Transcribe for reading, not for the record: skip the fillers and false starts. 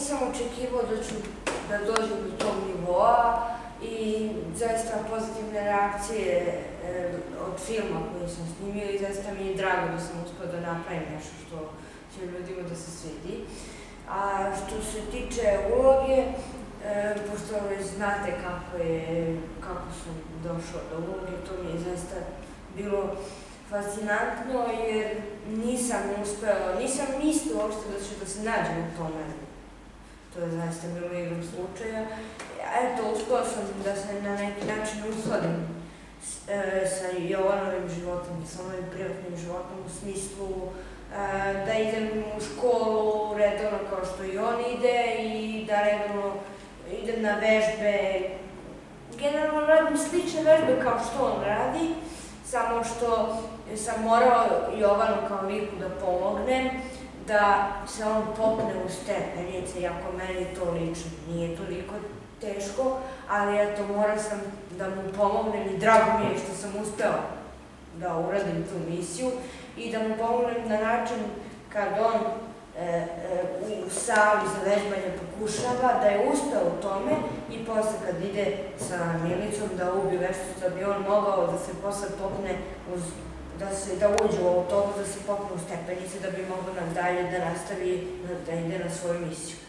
nisam očekivao da dođem do tog nivoa i zaista pozitivne reakcije od filma koji sam snimio i zaista mi je drago da sam uspio da napravim nešto što će ljudima da se svidi. A što se tiče uloge, pošto već znate kako sam došao do uloge, to mi je zaista bilo fascinantno jer nisam mislila uopšte da se nađem u tome. To je zaista bilo igrom slučaja. Eto, uspela sam da se na neki način uskladim sa Jovanovim životom, sa mojim privatnim životom u smislu da idem u školu redovno kao što i on ide i da redovno idem na vežbe. Generalno radim slične vežbe kao što on radi, samo što sam morao Jovanu kao liku da pomognem, da se on popne u stepenice, iako meni to lično nije toliko teško, ali eto, morao sam da mu pomognem i drago mi je što sam uspeo da uradim tu misiju i da mu pomognem na način kad on u sali za vežbanje pokušava da je uspeo u tome i posle kad ide sa Milicom da ubije vešticu da bi on mogao da se posle popne da uđe u autobus, da se popne u stepenice da bi mogao nadalje da nastavi da ide na svoju misiju.